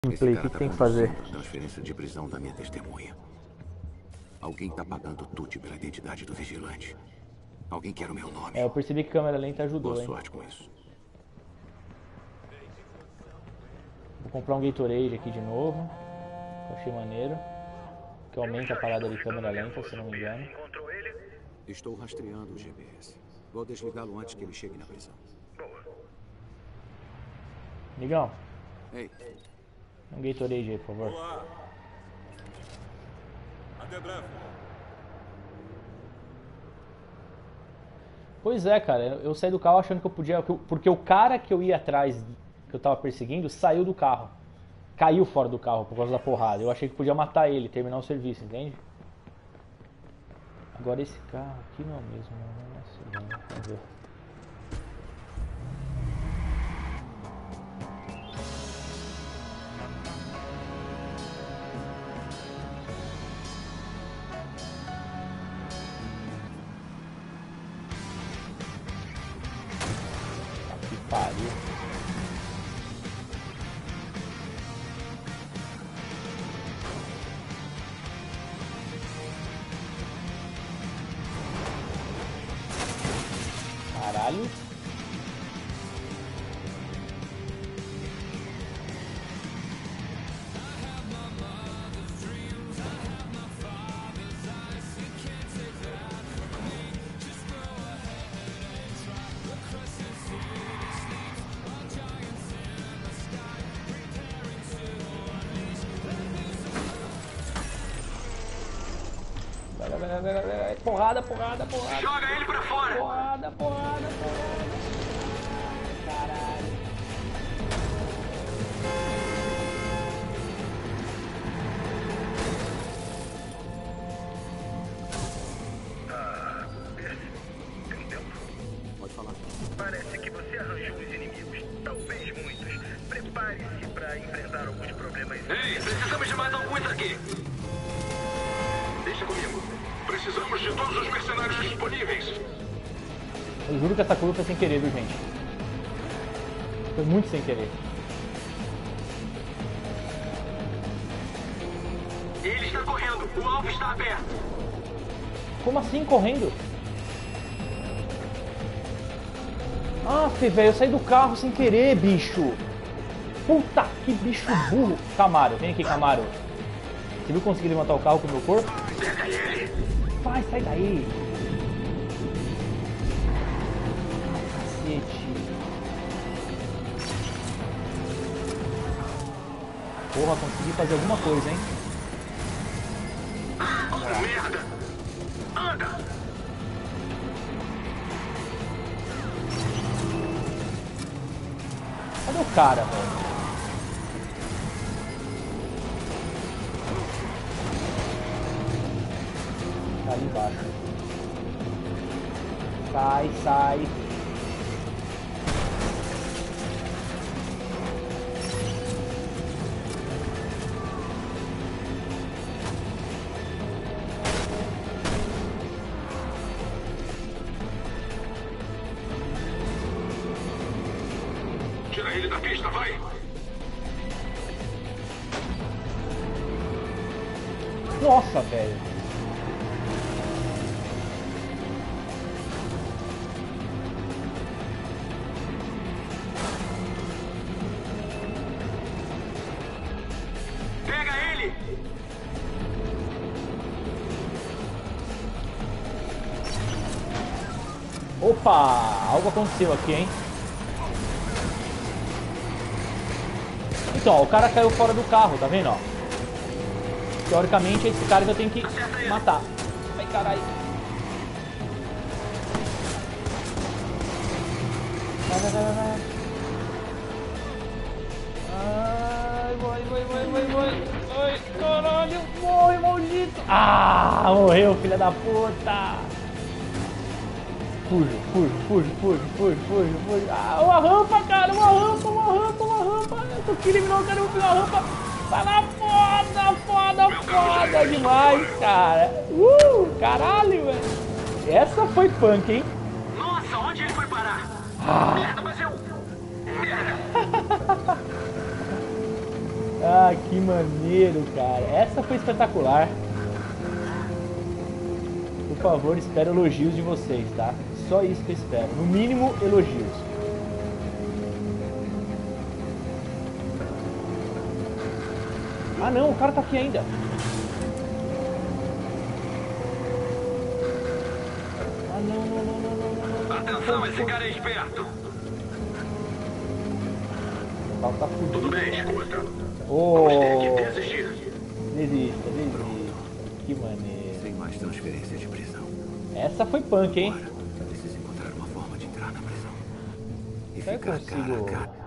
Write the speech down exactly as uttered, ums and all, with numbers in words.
gameplay, o que, tá que tem que fazer? a transferência de prisão da minha testemunha. Alguém tá pagando tudo pela identidade do vigilante. Alguém quer o meu nome. É, eu percebi que a câmera lenta ajudou, Boa hein? sorte com isso. Vou comprar um Gatorade aqui de novo. Que eu achei maneiro. Que aumenta a parada de câmera lenta, se não me engano. Estou rastreando o G P S. Vou desligá-lo antes que ele chegue na prisão. Migão, Ei, um Gatorade aí, por favor. Olá. Até breve. Pois é, cara, eu saí do carro achando que eu podia... Porque o cara que eu ia atrás, que eu tava perseguindo, saiu do carro. Caiu fora do carro por causa da porrada. Eu achei que podia matar ele, terminar o serviço, entende? Agora esse carro aqui não é o mesmo, não. Nossa, vamos ver. Que pariu. Caralho. Vai, vai, vai, vai, vai, vai. Porrada, porrada, porrada. Joga ele pra fora! Porrada, porrada, porrada. Caralho. pode falar. Parece que você arranjou os inimigos, talvez muitos. Prepare-se pra enfrentar alguns problemas. Ei, precisamos de mais alguns aqui. Deixa comigo. Precisamos de todos os mercenários disponíveis. Eu juro que essa curva foi sem querer, viu, gente? Foi muito sem querer. Ele está correndo. O alvo está aberto. Como assim, correndo? Aff, velho, eu saí do carro sem querer, bicho. Puta, que bicho burro. Camaro, vem aqui, Camaro. Você viu conseguir levantar o carro com o meu corpo? Pega ele. Vai, sai daí. Cacete. Porra, consegui fazer alguma coisa, hein? Oh, merda. Anda. Cadê o cara, velho? Tá ali embaixo. Sai, sai. Tira ele da pista, vai. Nossa, velho. Pega ele. Opa, algo aconteceu aqui, hein? Então, ó, o cara caiu fora do carro, tá vendo, ó? Teoricamente, é esse cara que eu tenho que matar. Ai, caralho. Vai, vai, vai, vai. Ai, vai, vai, vai, vai, vai. Ai, caralho, morre, maldito. Ah, morreu, filha da puta. Fujo, fujo, fujo, fujo, fujo, fujo, fujo. Ah, uma rampa, cara, uma rampa, uma rampa, uma rampa. Eu tô eliminando o cara, eu vou pegar uma rampa. Vai lá, foda, foda, foda demais, cara. Uh, caralho, velho. Essa foi punk, hein? Nossa, onde ele foi parar? Ah. Merda, mas eu... Ah, que maneiro, cara. Essa foi espetacular. Por favor, espero elogios de vocês, tá? Só isso que eu espero. No mínimo, elogios. Ah, não, o cara tá aqui ainda. Ah, não, não, não, não, não, não, não. Atenção, esse cara é esperto. O cara tá fudido. Tudo bem, escuta. Oh, Vamos ter que desistir. desista, desista. Que maneiro. Sem mais transferência de prisão. Essa foi punk, hein? Agora, preciso encontrar uma forma de entrar na prisão. E Será que eu ficar cara a consigo... cara.